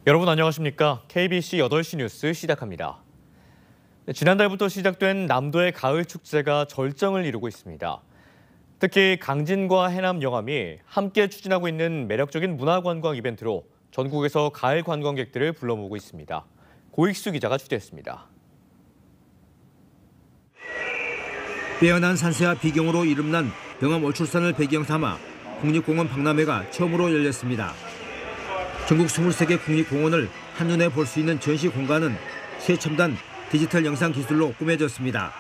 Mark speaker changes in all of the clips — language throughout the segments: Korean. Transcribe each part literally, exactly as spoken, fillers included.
Speaker 1: 여러분 안녕하십니까? 케이비씨 여덟 시 뉴스 시작합니다. 지난달부터 시작된 남도의 가을 축제가 절정을 이루고 있습니다. 특히 강진과 해남 영암이 함께 추진하고 있는 매력적인 문화관광 이벤트로 전국에서 가을 관광객들을 불러 모으고 있습니다. 고익수 기자가 취재했습니다.
Speaker 2: 빼어난 산세와 비경으로 이름난 영암 월출산을 배경 삼아 국립공원 박람회가 처음으로 열렸습니다. 전국 이십삼 개 국립공원을 한눈에 볼 수 있는 전시 공간은 최첨단 디지털 영상 기술로 꾸며졌습니다.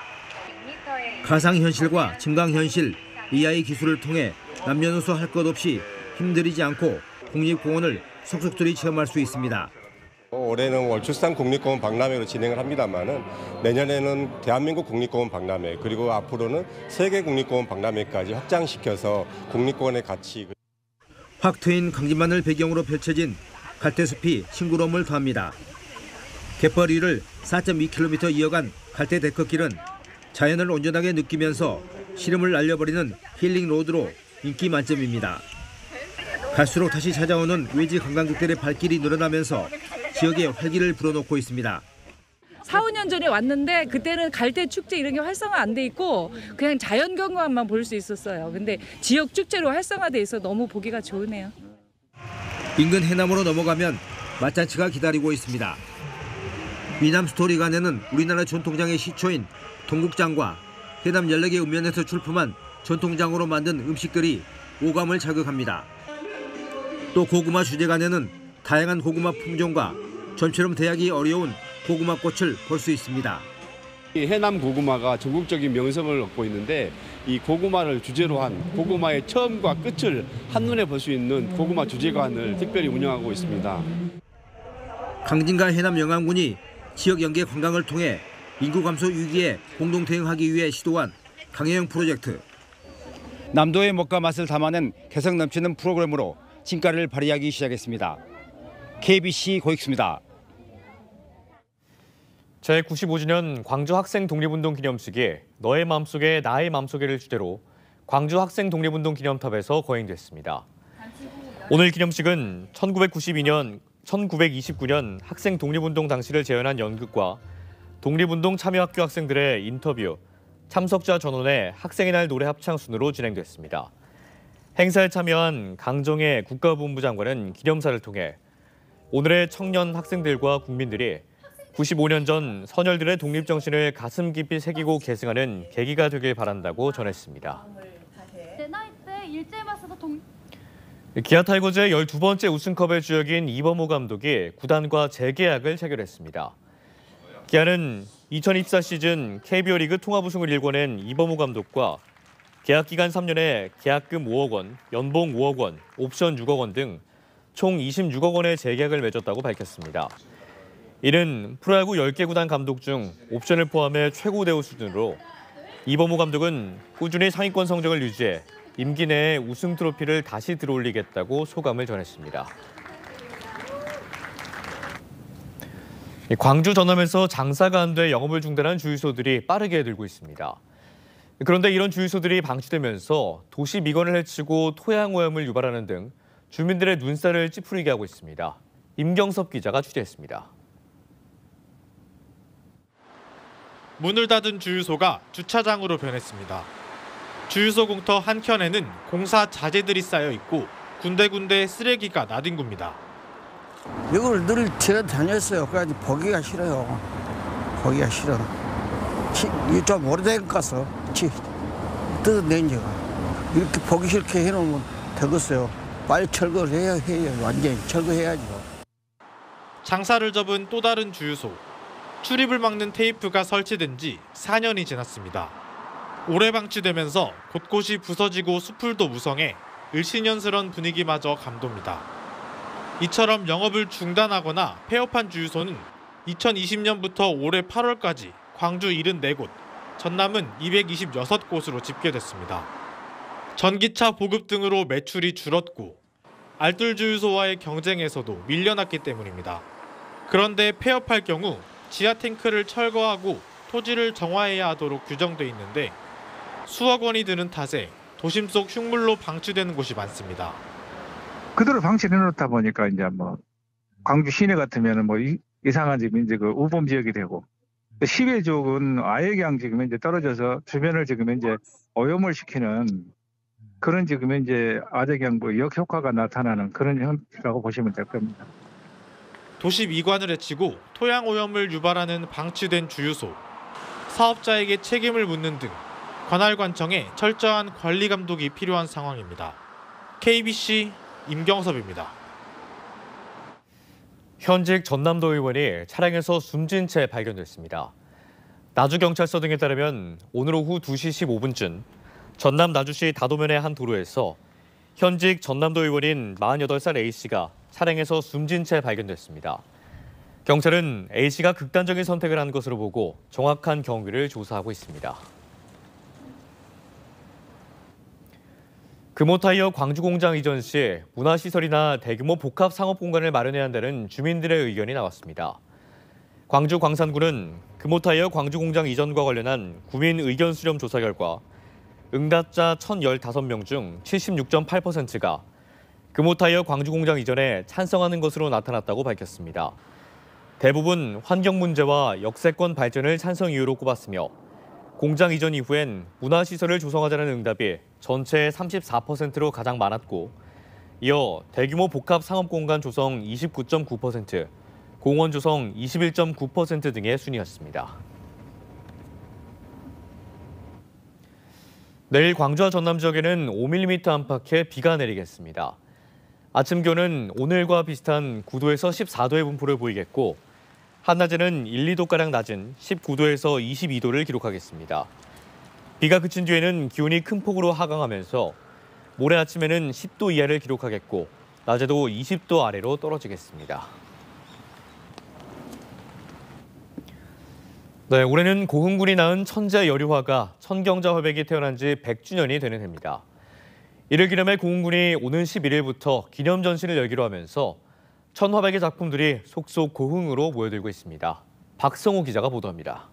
Speaker 2: 가상현실과 증강현실, 에이아이 기술을 통해 남녀노소 할 것 없이 힘들이지 않고 국립공원을 속속들이 체험할 수 있습니다.
Speaker 3: 올해는 월출산 국립공원 박람회로 진행을 합니다만은 내년에는 대한민국 국립공원 박람회 그리고 앞으로는 세계 국립공원 박람회까지 확장시켜서 국립공원의 가치.
Speaker 2: 확 트인 강진만을 배경으로 펼쳐진 갈대숲이 싱그러움을 더합니다. 갯벌 사 점 이 킬로미터 이어간 갈대 데크길은 자연을 온전하게 느끼면서 시름을 날려버리는 힐링 로드로 인기 만점입니다. 갈수록 다시 찾아오는 외지 관광객들의 발길이 늘어나면서 지역에 활기를 불어넣고 있습니다.
Speaker 4: 사, 오 년 전에 왔는데 그때는 갈대 축제 이런 게 활성화 안 돼 있고 그냥 자연 경관만 볼 수 있었어요. 근데 지역 축제로 활성화돼 있어 너무 보기가 좋으네요.
Speaker 2: 인근 해남으로 넘어가면 맛잔치가 기다리고 있습니다. 위남 스토리관에는 우리나라 전통장의 시초인 동국장과 해남 열네 개 읍면에서 출품한 전통장으로 만든 음식들이 오감을 자극합니다. 또 고구마 주제관에는 다양한 고구마 품종과 전처럼 대하기 어려운 고구마 꽃을 볼 수 있습니다.
Speaker 5: 해남 고구마가 전국적인 명성을 얻고 있는데 이 고구마를 주제로 한 고구마의 처음과 끝을 한눈에 볼 수 있는 고구마 주제관을 특별히 운영하고 있습니다.
Speaker 2: 강진과 해남 영암군이 지역 연계 관광을 통해 인구 감소 위기에 공동 대응하기 위해 시도한 강해영 프로젝트. 남도의 먹과 맛을 담아낸 개성 넘치는 프로그램으로 진가를 발휘하기 시작했습니다. 케이비씨 고익수입니다.
Speaker 1: 제구십오 주년 광주 학생 독립운동 기념식이 너의 마음속에 나의 마음속에를 주제로 광주 학생 독립운동 기념탑에서 거행됐습니다. 오늘 기념식은 천구백구십이 년, 천구백이십구 년 학생 독립운동 당시를 재현한 연극과 독립운동 참여학교 학생들의 인터뷰, 참석자 전원의 학생의 날 노래 합창 순으로 진행됐습니다. 행사에 참여한 강정혜 국가본부 장관은 기념사를 통해 오늘의 청년 학생들과 국민들이 구십오 년 전 선열들의 독립정신을 가슴 깊이 새기고 계승하는 계기가 되길 바란다고 전했습니다. 기아 타이거즈의 열두 번째 우승컵의 주역인 이범호 감독이 구단과 재계약을 체결했습니다. 기아는 이천이십사 시즌 케이비오 리그 통합 우승을 일궈낸 이범호 감독과 계약 기간 삼 년에 계약금 오억 원, 연봉 오억 원, 옵션 육억 원 등 총 이십육억 원의 재계약을 맺었다고 밝혔습니다. 이는 프로야구 열 개 구단 감독 중 옵션을 포함해 최고 대우 수준으로 이범호 감독은 꾸준히 상위권 성적을 유지해 임기 내에 우승 트로피를 다시 들어올리겠다고 소감을 전했습니다. 광주 전남에서 장사가 안 돼 영업을 중단한 주유소들이 빠르게 늘고 있습니다. 그런데 이런 주유소들이 방치되면서 도시 미건을 해치고 토양오염을 유발하는 등 주민들의 눈살을 찌푸리게 하고 있습니다. 임경섭 기자가 취재했습니다.
Speaker 6: 문을 닫은 주유소가 주차장으로 변했습니다. 주유소 공터 한켠에는 공사 자재들이 쌓여 있고 군데군데 쓰레기가 나뒹굽니다.
Speaker 7: 이걸 늘 지나다녔어요. 그래서 보기가 싫어요. 보기가 싫어. 이게 좀 오래된 것 같아서 뜯어낸 지가. 이렇게 보기 싫게 해놓으면 되겠어요. 빨리 철거를 해야 해요. 완전히 철거해야죠.
Speaker 6: 장사를 접은 또 다른 주유소. 출입을 막는 테이프가 설치된 지 사 년이 지났습니다. 오래 방치되면서 곳곳이 부서지고 수풀도 무성해 을씨년스런 분위기마저 감돕니다. 이처럼 영업을 중단하거나 폐업한 주유소는 이천이십 년부터 올해 팔월까지 광주 칠십사 곳, 전남은 이백이십육 곳으로 집계됐습니다. 전기차 보급 등으로 매출이 줄었고 알뜰 주유소와의 경쟁에서도 밀려났기 때문입니다. 그런데 폐업할 경우 지하 탱크를 철거하고 토지를 정화해야 하도록 규정돼 있는데 수억 원이 드는 탓에 도심 속 흉물로 방치되는 곳이 많습니다.
Speaker 8: 그대로 방치해 놓다 보니까 이제 뭐 광주 시내 같으면은 뭐 이, 이상한 지금 이제 그 우범 지역이 되고 시외 쪽은 아예 그냥 지금 이제 떨어져서 주변을 지금 이제 오염을 시키는 그런 지금 이제 아주 그냥 뭐 역효과가 나타나는 그런 형태라고 보시면 될 겁니다.
Speaker 6: 도시 미관을 해치고 토양 오염을 유발하는 방치된 주유소, 사업자에게 책임을 묻는 등 관할관청에 철저한 관리 감독이 필요한 상황입니다. 케이비씨 임경섭입니다.
Speaker 1: 현직 전남도 의원이 차량에서 숨진 채 발견됐습니다. 나주경찰서 등에 따르면 오늘 오후 두 시 십오 분쯤 전남 나주시 다도면의 한 도로에서 현직 전남도 의원인 마흔여덟 살 A씨가 차량에서 숨진 채 발견됐습니다. 경찰은 A씨가 극단적인 선택을 한 것으로 보고 정확한 경위를 조사하고 있습니다. 금호타이어 광주공장 이전 시 문화시설이나 대규모 복합 상업 공간을 마련해야 한다는 주민들의 의견이 나왔습니다. 광주 광산구는 금호타이어 광주공장 이전과 관련한 구민 의견 수렴 조사 결과 응답자 천십오 명 중 칠십육 점 팔 퍼센트가 금호타이어 광주공장 이전에 찬성하는 것으로 나타났다고 밝혔습니다. 대부분 환경 문제와 역세권 발전을 찬성 이유로 꼽았으며 공장 이전 이후엔 문화시설을 조성하자는 응답이 전체의 삼십사 퍼센트로 가장 많았고 이어 대규모 복합 상업공간 조성 이십구 점 구 퍼센트, 공원 조성 이십일 점 구 퍼센트 등의 순이었습니다. 내일 광주와 전남 지역에는 오 밀리미터 안팎의 비가 내리겠습니다. 아침 기온은 오늘과 비슷한 구 도에서 십사 도의 분포를 보이겠고 한낮에는 일, 이 도가량 낮은 십구 도에서 이십이 도를 기록하겠습니다. 비가 그친 뒤에는 기온이 큰 폭으로 하강하면서 모레 아침에는 십 도 이하를 기록하겠고 낮에도 이십 도 아래로 떨어지겠습니다. 네, 올해는 고흥군이 낳은 천재 여류화가 천경자 화백이 태어난 지 백 주년이 되는 해입니다. 이를 기념해 고흥군이 오는 십일 일부터 기념 전시를 열기로 하면서 천화백의 작품들이 속속 고흥으로 모여들고 있습니다. 박성호 기자가 보도합니다.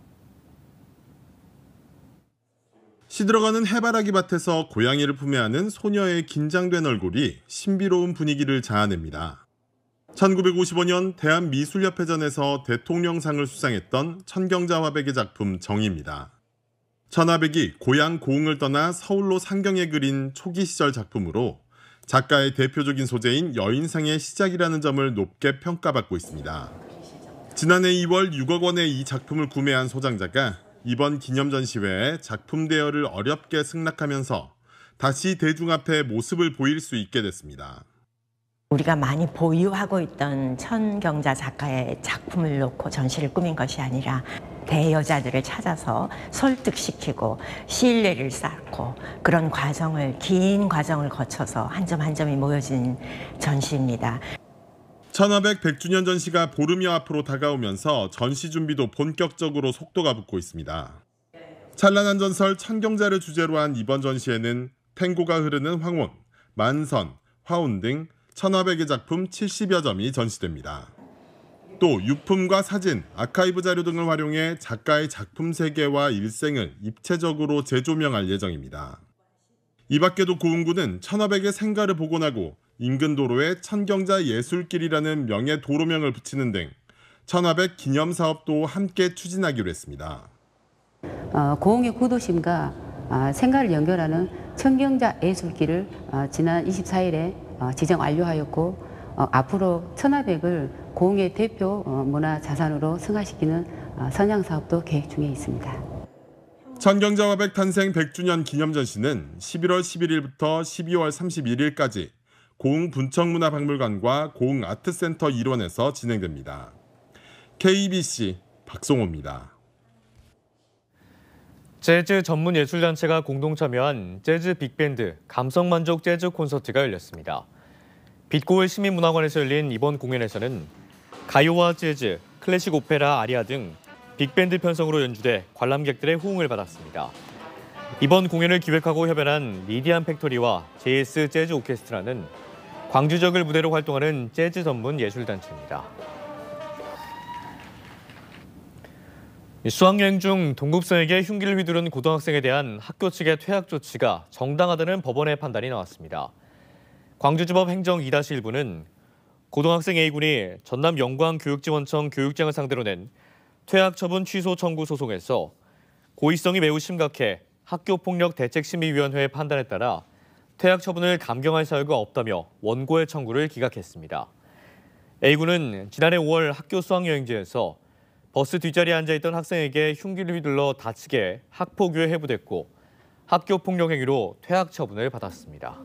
Speaker 9: 시들어가는 해바라기 밭에서 고양이를 품에 안은 소녀의 긴장된 얼굴이 신비로운 분위기를 자아냅니다. 천구백오십오 년 대한미술협회전에서 대통령상을 수상했던 천경자 화백의 작품 정입니다. 천화백이 고향 고흥을 떠나 서울로 상경에 그린 초기 시절 작품으로 작가의 대표적인 소재인 여인상의 시작이라는 점을 높게 평가받고 있습니다. 지난해 이월 육억 원의 이 작품을 구매한 소장자가 이번 기념 전시회에 작품 대여를 어렵게 승낙하면서 다시 대중 앞에 모습을 보일 수 있게 됐습니다.
Speaker 10: 우리가 많이 보유하고 있던 천경자 작가의 작품을 놓고 전시를 꾸민 것이 아니라 대여자들을 찾아서 설득시키고 신뢰를 쌓고 그런 과정을 긴 과정을 거쳐서 한 점 한 점이 모여진 전시입니다.
Speaker 9: 천화백 백 주년 전시가 보름여 앞으로 다가오면서 전시 준비도 본격적으로 속도가 붙고 있습니다. 찬란한 전설 천경자를 주제로 한 이번 전시에는 탱고가 흐르는 황혼, 만선, 화운 등 천화백의 작품 칠십여 점이 전시됩니다. 또 유품과 사진, 아카이브 자료 등을 활용해 작가의 작품 세계와 일생을 입체적으로 재조명할 예정입니다. 이 밖에도 고흥군은 천화백의 생가를 복원하고 인근 도로에 천경자 예술길이라는 명예 도로명을 붙이는 등 천화백 기념 사업도 함께 추진하기로 했습니다.
Speaker 11: 어, 고흥의 구도심과 어, 생가를 연결하는 천경자 예술길을 어, 지난 이십사 일에 어, 지정 완료하였고 어, 앞으로 천화백을 고흥의 대표 어, 문화 자산으로 승화시키는 어, 선양 사업도 계획 중에 있습니다.
Speaker 9: 천경자 화백 탄생 백 주년 기념 전시는 십일월 십일일부터 십이월 삼십일일까지 고흥 분청문화박물관과 고흥 아트센터 일원에서 진행됩니다. 케이비씨 박성호입니다.
Speaker 1: 재즈 전문 예술단체가 공동 참여한 재즈 빅밴드 감성만족 재즈 콘서트가 열렸습니다. 빛고을 시민문화관에서 열린 이번 공연에서는 가요와 재즈, 클래식 오페라, 아리아 등 빅밴드 편성으로 연주돼 관람객들의 호응을 받았습니다. 이번 공연을 기획하고 협연한 미디안 팩토리와 제이에스 재즈 오케스트라는 광주 지역을 무대로 활동하는 재즈 전문 예술단체입니다. 수학여행 중 동급생에게 흉기를 휘두른 고등학생에 대한 학교 측의 퇴학 조치가 정당하다는 법원의 판단이 나왔습니다. 광주지법 행정 이 다시 일부는 고등학생 A군이 전남 영광교육지원청 교육장을 상대로 낸 퇴학처분 취소 청구 소송에서 고의성이 매우 심각해 학교폭력대책심의위원회의 판단에 따라 퇴학처분을 감경할 사유가 없다며 원고의 청구를 기각했습니다. A군은 지난해 오월 학교 수학여행지에서 버스 뒷자리에 앉아있던 학생에게 흉기를 휘둘러 다치게 학폭위에 해부됐고 학교폭력 행위로 퇴학처분을 받았습니다.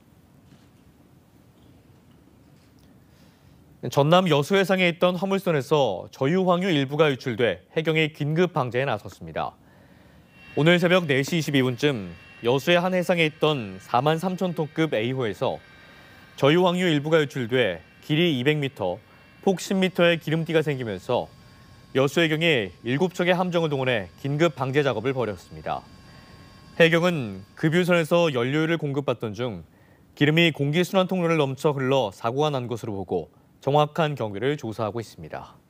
Speaker 1: 전남 여수해상에 있던 화물선에서 저유황유 일부가 유출돼 해경이 긴급 방제에 나섰습니다. 오늘 새벽 네 시 이십이 분쯤 여수의 한 해상에 있던 사만 삼천 톤급 A호에서 저유황유 일부가 유출돼 길이 이백 미터, 폭 십 미터의 기름띠가 생기면서 여수해경이 일곱 척의 함정을 동원해 긴급 방제 작업을 벌였습니다. 해경은 급유선에서 연료를 공급받던 중 기름이 공기순환 통로를 넘쳐 흘러 사고가 난 것으로 보고 정확한 경위를 조사하고 있습니다.